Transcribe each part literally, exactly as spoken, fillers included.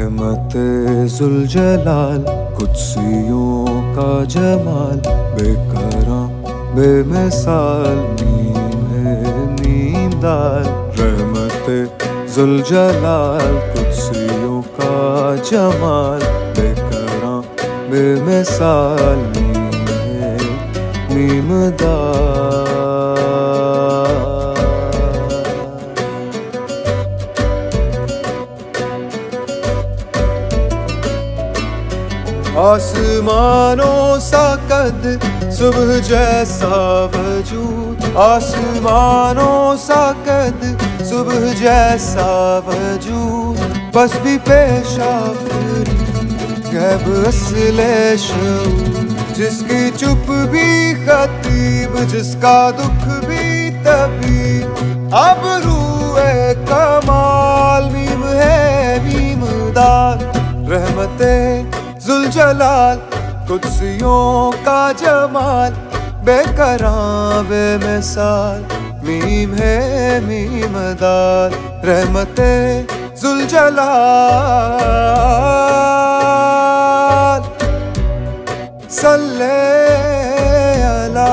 रहमते जुलजलाल, कुदसियों का जमाल, बेकरां बेमिसाल, मीम है मीम दाल। रहमते जुलजलाल, कुदसियों का जमाल, बेकरां बेमिसाल, मीम है मीम दाल। आसमानों सा कद, सुबह जैसा वजूद, आसमानों सा कद, सुबह जैसा वजूद, बस भी पेशावरी गैब असले शऊर, जिसकी चुप भी खतीब, जिसका दुख भी तबीब, अब रूए कमाल, मीम है मीम दाल। रहमते जुलजलाल, कुदसियों का जमाल, बेकरां बेमिसाल, मीम है मीम दाल। रहमते जुलजलाल, सल्ले अला।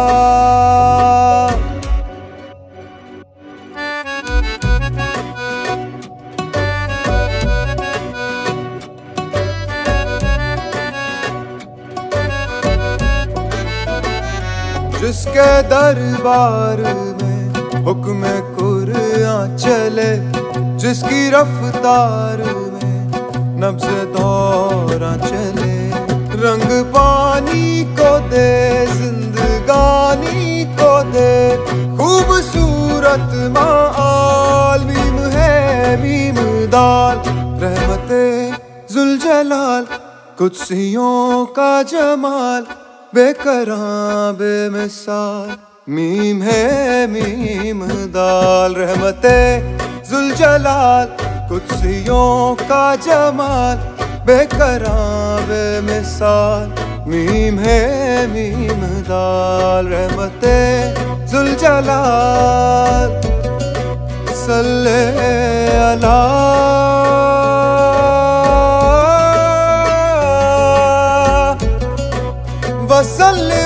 जिसके दरबार में हुक्म कुरान चले, जिसकी रफ्तार में नब्ज़ दौरां चले, रंग पानी को दे जिंदगानी को दे, खूबसूरत माल, मीम है मीम दाल। रहमते जुलजलाल, कुदसियों का जमाल, बेकरां बेमिसाल, मीम है मीम दाल। रहमते जुलजलाल, कुदसियों का जमाल, बेकरां बेमिसाल, मीम है मीम दाल। रहमते जुलजलाल, सल्ले अला। वसल्ले